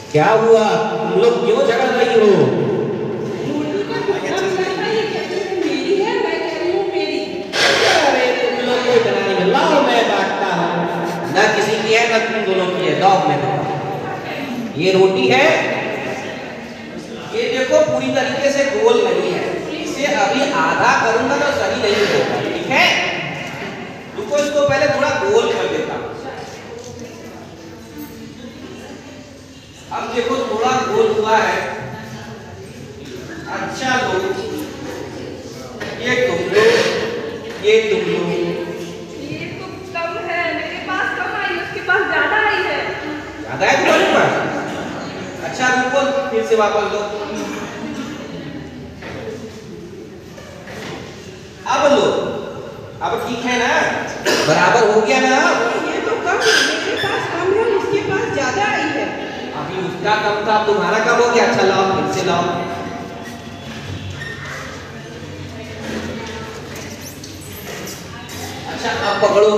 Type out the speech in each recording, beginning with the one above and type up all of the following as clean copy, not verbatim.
क्या हुआ, तुम लोग क्यों झगड़ रही हो? अरे तुम लोग को इतना नहीं, लाओ मैं बांटता हूँ। ना किसी की है ना तुम दोनों की है, लाओ मैं दूंगा। ये रोटी है, ये देखो पूरी तरीके से गोल नहीं है, इसे अभी आधा करूंगा तो सही नहीं होगा, ठीक है? रुको, इसको पहले थोड़ा गोल कर देता हूँ। अब देखो थोड़ा गोल हुआ है। अच्छा लो, ये तुम लो, ये तुम लो। ये तो कम है, मेरे पास कम आई, उसके पास ज्यादा आई है। ज्यादा है तुम्हारे पास? अच्छा रुको, फिर से वापस लो। अब लो, अब ठीक है ना, बराबर हो गया ना? ये तो कम है, मेरे पास कम है, उसके पास ज्यादा आई है। अभी उसका कम था, अब तुम्हारा कम हो गया। अच्छा लाओ, फिर से लाओ। अच्छा अब पकड़ो।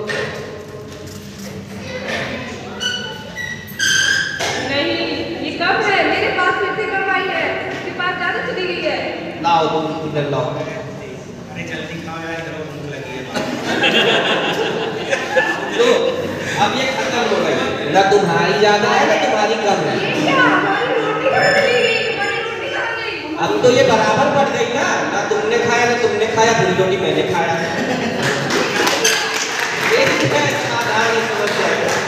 नहीं, ये कम है, मेरे पास फिर से कम आई है, उसके पास ज्यादा चली गई है। लाओ तुम इधर लाओ। अरे जल्दी खाओ यार, इधर भूख लगी है। लो, अब ये खत्म हो गई। ना तुम्हारी ज्यादा है ना तुम्हारी कम है। ये क्या, हमारी रोटी कहाँ चली गई? हमारी रोटी कहाँ गई? अब तो ये बराबर पड़ गई ना, ना तुमने खाया ना तुमने खाया, पूरी रोटी मैंने खाया। ये है समाधान इस समस्या का।